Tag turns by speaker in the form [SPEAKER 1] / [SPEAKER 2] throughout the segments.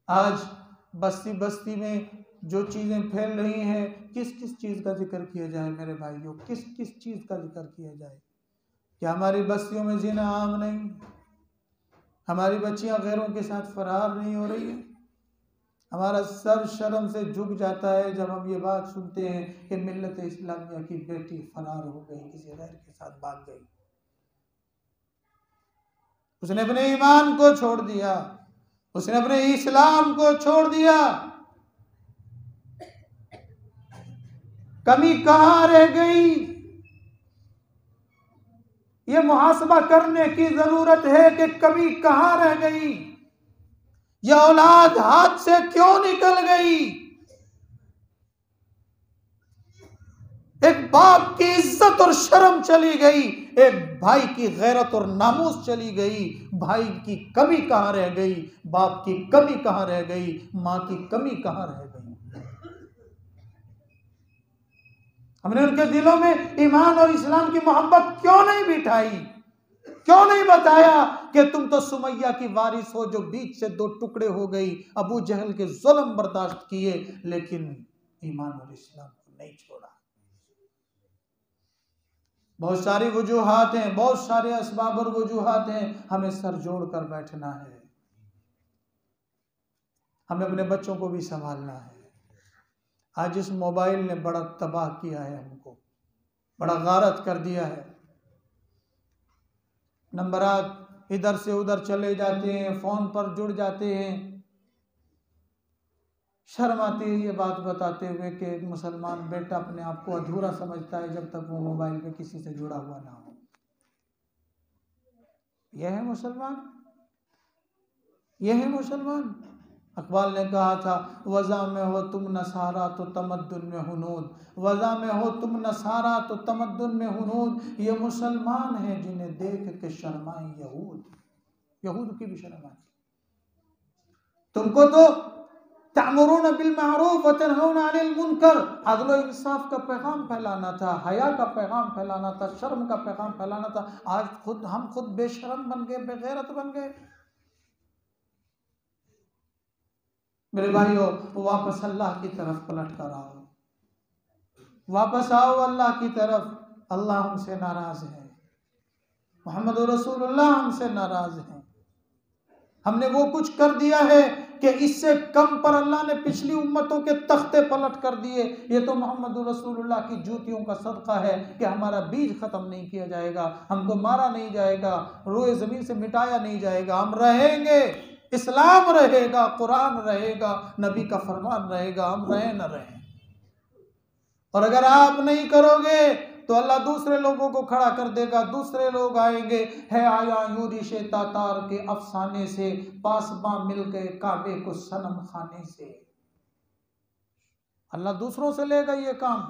[SPEAKER 1] आज बस्ती बस्ती में जो चीज़ें फैल रही हैं, किस किस चीज़ का जिक्र किया जाए मेरे भाइयों, किस किस चीज़ का जिक्र किया जाए। क्या हमारी बस्तियों में जिना आम नहीं? हमारी बच्चियां गैरों के साथ फरार नहीं हो रही है? हमारा सर शर्म से झुक जाता है जब हम ये बात सुनते हैं कि मिल्लत इस्लामिया की बेटी फरार हो गई, किसी गैर के साथ भाग गई। उसने अपने ईमान को छोड़ दिया, उसने अपने इस्लाम को छोड़ दिया। कमी कहां रह गई? ये मुहासबा करने की जरूरत है कि कमी कहां रह गई, ये औलाद हाथ से क्यों निकल गई। एक बाप की इज्जत और शर्म चली गई, एक भाई की गैरत और नामूस चली गई। भाई की कमी कहां रह गई, बाप की कमी कहां रह गई, मां की कमी कहां रह गई। हमने उनके दिलों में ईमान और इस्लाम की मोहब्बत क्यों नहीं बिठाई? क्यों नहीं बताया कि तुम तो सुमैया की वारिस हो जो बीच से दो टुकड़े हो गई, अबू जहल के जुल्म बर्दाश्त किए लेकिन ईमान और इस्लाम को नहीं छोड़ा। बहुत सारी वजूहात हैं, बहुत सारे असबाब और वजूहात हैं, हमें सर जोड़ कर बैठना है, हमें अपने बच्चों को भी संभालना है। आज इस मोबाइल ने बड़ा तबाह किया है, हमको बड़ा गारत कर दिया है। नंबरात इधर से उधर चले जाते हैं, फोन पर जुड़ जाते हैं। शर्म आती है ये बात बताते हुए कि एक मुसलमान बेटा अपने आप को अधूरा समझता है जब तक वो मोबाइल पे किसी से जुड़ा हुआ ना हो। यह है मुसलमान, यह है मुसलमान। अकबाल ने कहा था, वज़ा में हो तुम नसारा तो तमद्दुन में हुनूद, वज़ा में हो तुम नसारा तो तमद्दुन में हुनूद। ये मुसलमान हैं जिन्हें देख के शर्माए यहूद, यहूद की भी शर्म आती। तुमको तो तामुरून बिल मारूफ व तनहौना अनिल मुनकर, अदल व इंसाफ का पैगाम फैलाना था, हया का पैगाम फैलाना था, शर्म का पैगाम फैलाना था। आज हम खुद बेशर्म बन गए, बेगैरत बन गए। मेरे भाइयों, वापस अल्लाह की तरफ पलट कर आओ, वापस आओ अल्लाह की तरफ। अल्लाह हमसे नाराज है, मोहम्मद रसूलुल्लाह हमसे नाराज है। हमने वो कुछ कर दिया है कि इससे कम पर अल्लाह ने पिछली उम्मतों के तख्ते पलट कर दिए। ये तो मोहम्मद रसूलुल्लाह की जूतियों का सदका है कि हमारा बीज खत्म नहीं किया जाएगा, हमको मारा नहीं जाएगा, रोए जमीन से मिटाया नहीं जाएगा। हम रहेंगे, इस्लाम रहेगा, कुरान रहेगा, नबी का फरमान रहेगा, हम रहे न रहे। और अगर आप नहीं करोगे तो अल्लाह दूसरे लोगों को खड़ा कर देगा, दूसरे लोग आएंगे। है आया यूरी शे तातार के अफसाने से, पासबा मिल गए काबे को सनम खाने से। अल्लाह दूसरों से लेगा ये काम।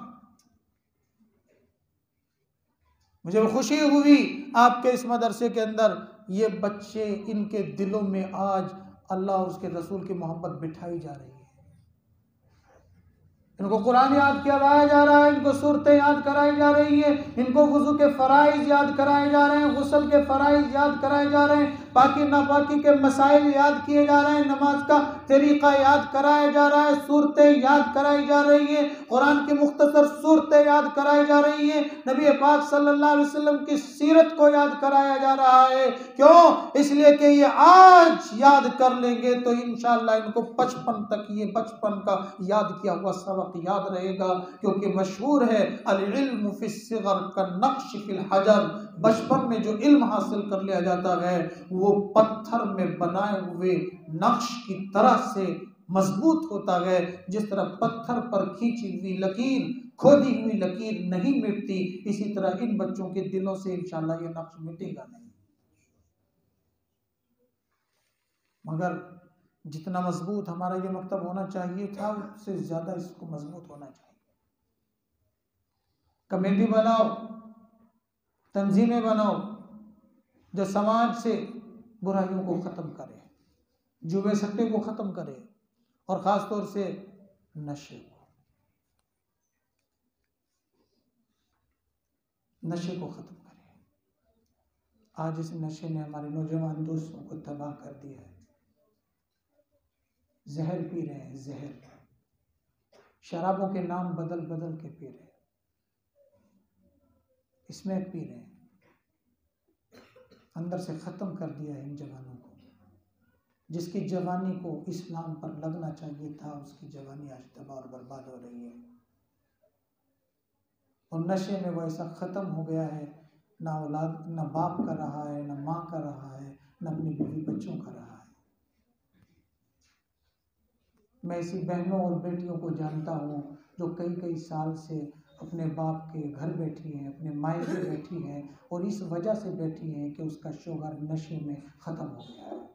[SPEAKER 1] मुझे खुशी हुई आपके इस मदरसे के अंदर ये बच्चे, इनके दिलों में आज अल्लाह उसके रसूल की मोहब्बत बिठाई जा रही है। इनको कुरान याद कराया जा रहा है, इनको सूरतें याद कराई जा रही है, इनको वुजू के फराइज याद कराए जा रहे हैं, गुस्ल के फराइज याद कराए जा रहे हैं, पाकी नापाकी के मसाइल याद किए जा रहे हैं, नमाज का तरीका याद कराया जा रहा है, सूरतें याद कराई जा रही है, कुरान की मुख्तसर सूरतें याद कराई जा रही है, नबी पाक सल्लल्लाहु अलैहि वसल्लम की सीरत को याद कराया जा रहा है। क्यों? इसलिए कि ये आज याद कर लेंगे तो इंशाअल्लाह इनको बचपन तक ये बचपन का याद किया हुआ सबक याद रहेगा। क्योंकि मशहूर है अल इल्म फी सिग़र का नक्श फिल हजर, बचपन में जो इल्म हासिल कर लिया जाता है वो पत्थर में बनाए हुए नक्श की तरह से मजबूत होता है। जिस तरह पत्थर पर खींची हुई लकीर, खोदी हुई लकीर नहीं मिटती, इसी तरह इन बच्चों के दिलों से इंशाअल्लाह ये नक्श मिटेगा नहीं। मगर जितना मजबूत हमारा ये मकतब होना चाहिए था उससे ज्यादा इसको मजबूत होना चाहिए। कमेटी बनाओ, तंजीमें बनाओ जो समाज से बुराइयों को खत्म करे, जुए सट्टे को खत्म करे और खास तौर से नशे को खत्म करे। आज इस नशे ने हमारे नौजवान दोस्तों को तबाह कर दिया है। जहर पी रहे हैं, जहर, शराबों के नाम बदल बदल के पी रहे हैं, स्मैक पी रहे हैं। अंदर से ख़त्म कर दिया है इन जवानों को। जिसकी जवानी को इस्लाम पर लगना चाहिए था, उसकी जवानी आज तबाह और बर्बाद हो रही है। और नशे में वो ऐसा ख़त्म हो गया है, ना औलाद, ना बाप का रहा है, ना माँ का रहा है, ना अपनी बीवी बच्चों का रहा है। मैं ऐसी बहनों और बेटियों को जानता हूँ जो कई कई साल से अपने बाप के घर बैठी हैं, अपने मायके बैठी हैं, और इस वजह से बैठी हैं कि उसका शौहर नशे में ख़त्म हो गया है।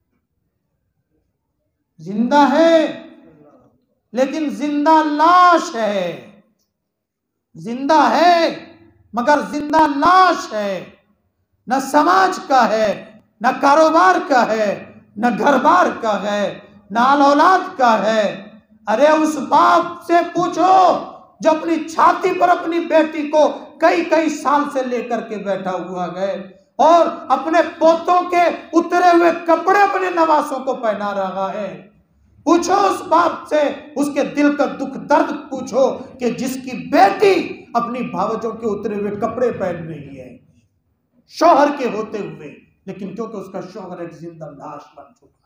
[SPEAKER 1] जिंदा है लेकिन जिंदा लाश है, जिंदा है मगर जिंदा लाश है। न समाज का है, न कारोबार का है, न घर बार का है, न औलाद का है। अरे उस बाप से पूछो जो अपनी छाती पर अपनी बेटी को कई कई साल से लेकर के बैठा हुआ है और अपने पोतों के उतरे हुए कपड़े अपने नवासों को पहना रहा है। पूछो उस बाप से, उसके दिल का दुख दर्द पूछो कि जिसकी बेटी अपनी भावजों के उतरे हुए कपड़े पहन रही है शौहर के होते हुए, लेकिन क्योंकि उसका शौहर एक जिंदा लाश बन चुका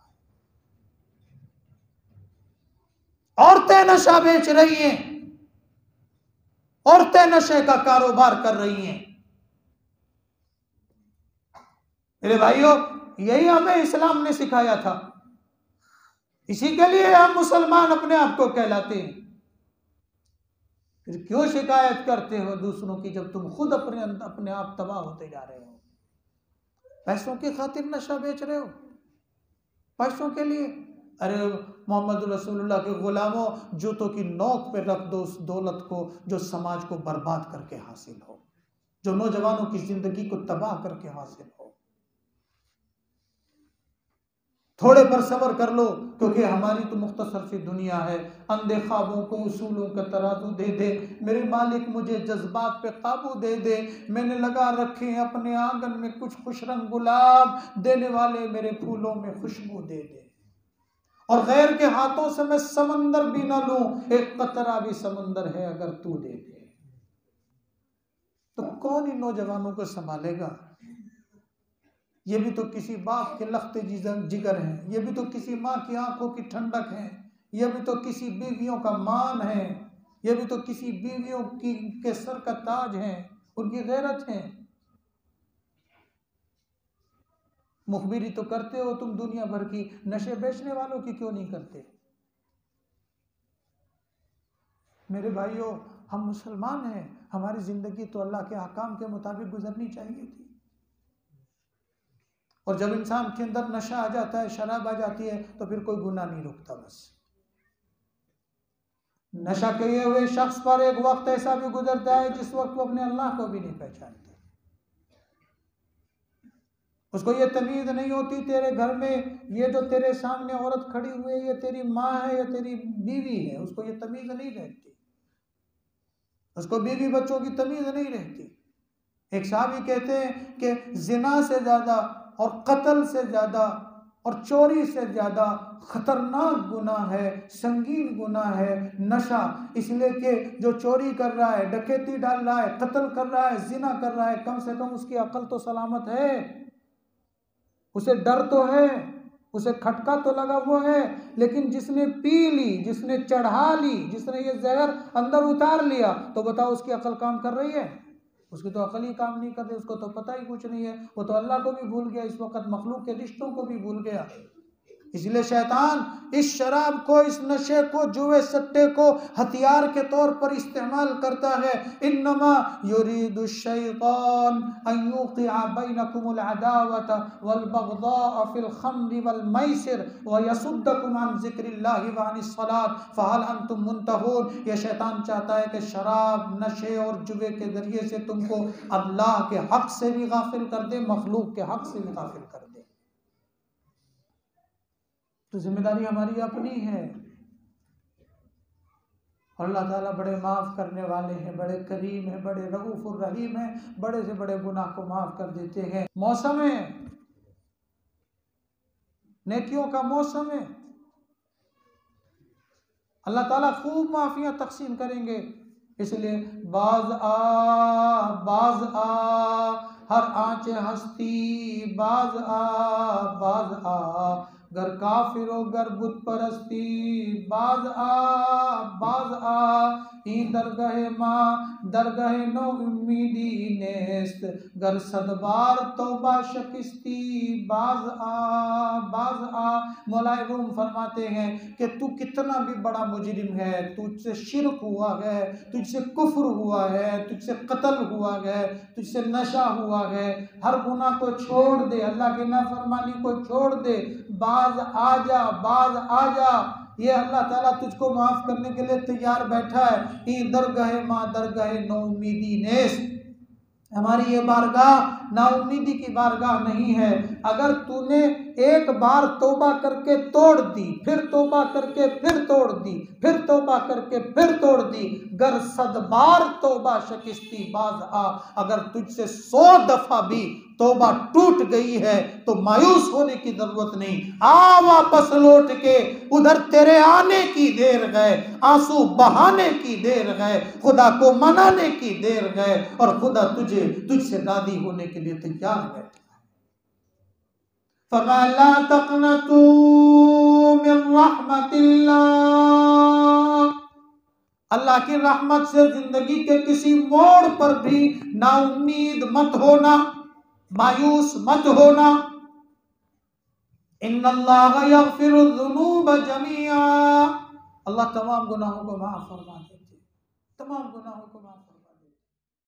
[SPEAKER 1] है। औरतें नशा बेच रही हैं, औरतें नशे का कारोबार कर रही हैं। मेरे भाइयों, यही हमें इस्लाम ने सिखाया था, इसी के लिए हम मुसलमान अपने आप को कहलाते हैं। फिर क्यों शिकायत करते हो दूसरों की जब तुम खुद अपने आप तबाह होते जा रहे हो? पैसों की खातिर नशा बेच रहे हो, पैसों के लिए। अरे मोहम्मद रसूलुल्लाह के गुलामों, जूतों की नोक पे रख दो उस दौलत को जो समाज को बर्बाद करके हासिल हो, जो नौजवानों की जिंदगी को तबाह करके हासिल हो। थोड़े पर सब्र कर लो, क्योंकि हमारी तो मुख्तसर सी दुनिया है। अंधे ख्वाबों को उसूलों का तराजू दे दे मेरे मालिक, मुझे जज्बात पे काबू दे दे। मैंने लगा रखे हैं अपने आंगन में कुछ खुशरंग गुलाब, देने वाले मेरे फूलों में खुशबू दे दे। और गैर के हाथों से मैं समंदर भी ना लूं, एक कतरा भी समंदर है अगर तू दे दे। तो कौन इन नौजवानों को संभालेगा? ये भी तो किसी बाप के लख्ते जिगर हैं, ये भी तो किसी माँ की आंखों की ठंडक है, ये भी तो किसी बीवियों का मान है, ये भी तो किसी बीवियों की के सर का ताज है, उनकी गैरत है। मुखबिरी तो करते हो तुम दुनिया भर की, नशे बेचने वालों की क्यों नहीं करते? मेरे भाइयों, हम मुसलमान हैं, हमारी जिंदगी तो अल्लाह के अहकाम के मुताबिक गुजरनी चाहिए थी। और जब इंसान के अंदर नशा आ जाता है, शराब आ जाती है, तो फिर कोई गुनाह नहीं रुकता। बस नशा किए हुए शख्स पर एक वक्त ऐसा भी गुजरता है जिस वक्त वो अपने अल्लाह को भी नहीं पहचानता। उसको ये तमीज नहीं होती तेरे घर में ये जो तेरे सामने औरत खड़ी हुई है ये तेरी माँ है या तेरी बीवी है, उसको ये तमीज नहीं रहती। उसको बीवी बच्चों की तमीज नहीं रहती। एक साहबी कहते हैं कि जिना से ज्यादा और कत्ल से ज्यादा और चोरी से ज्यादा खतरनाक गुनाह है, संगीन गुनाह है नशा। इसलिए कि जो चोरी कर रहा है, डकैती डाल रहा है, कत्ल कर रहा है, जिना कर रहा है, कम से कम उसकी अकल तो सलामत है, उसे डर तो है, उसे खटका तो लगा हुआ है। लेकिन जिसने पी ली, जिसने चढ़ा ली, जिसने ये जहर अंदर उतार लिया, तो बताओ उसकी अकल काम कर रही है? उसकी तो अकल ही काम नहीं कर रही, उसको तो पता ही कुछ नहीं है। वो तो अल्लाह को भी भूल गया, इस वक्त मखलूक के रिश्तों को भी भूल गया। इसलिए शैतान इस शराब को, इस नशे को, जुए सट्टे को हथियार के तौर पर इस्तेमाल करता है। इन्नमा युरीदु शैतान अन युक़िअ बैनकुमुल अदावत वल बग़दाअ फिल खम्रि वल मैसिर व यसुद्दकुम अन ज़िक्रिल्लाहि व अनिस सलात फ़हल अंतुम मुंतहून। ये शैतान चाहता है कि शराब, नशे और जुए के जरिए से तुमको अल्लाह के हक से भी गाफिल कर दे, मखलूक के हक से भी गाफिल कर दे। तो जिम्मेदारी हमारी अपनी है। और अल्लाह ताला बड़े माफ़ करने वाले हैं, बड़े करीम हैं, बड़े रऊफ़ुर रहीम हैं, बड़े से बड़े गुनाह को माफ़ कर देते हैं। मौसम है, नेकियों का मौसम है। अल्लाह ताला खूब माफियाँ तकसीम करेंगे। इसलिए बाज आ हर आँच हस्ती, बाज आ गर काफिर हो गर बुत परस्ती, बाज आ ई दरगहे माँ दरगहे नो उम्मीदी नेस्त, गर सदबार तौबा शकिस्ती, बाज आ। मौलाए रूम फरमाते हैं कि तू कितना भी बड़ा मुजरिम है, तुझसे शिरक हुआ है, तुझसे कुफ्र हुआ है, तुझसे कत्ल हुआ है, तुझसे नशा हुआ है, हर गुनाह को छोड़ दे, अल्लाह की नाफरमानी को छोड़ दे, बाज आ जा, बाज आ जा। ये अल्लाह ताला तुझको माफ करने के लिए तैयार बैठा है। ई दरगहे माँ दरगहे नो उम्मीदी नेस, हमारी ये बारगाह नाउम्मीदी की बारगाह नहीं है। अगर तूने एक बार तौबा करके तोड़ दी, फिर तौबा करके फिर तोड़ दी, फिर तौबा करके फिर तोड़ दी, गर सदबार तौबा शकिस्ती, बाज आ। अगर तुझसे 100 दफा भी तौबा टूट गई है तो मायूस होने की जरूरत नहीं, आ वापस लौट के, उधर तेरे आने की देर है, आंसू बहाने की देर है, खुदा को मनाने की देर है, और खुदा तुझसे राजी होने के लिए तैयार है। फला तक़नतू मिन रहमतिल्लाह, अल्लाह की रहमत से जिंदगी के किसी मोड़ पर भी नाउम्मीद मत होना, मायूस मत होना। इन्नल्लाह यग़फ़िरुज़्ज़ुनूब जमीआ, अल्लाह तमाम गुनाहों को माफ फरमा देते, तमाम गुनाहों को माफ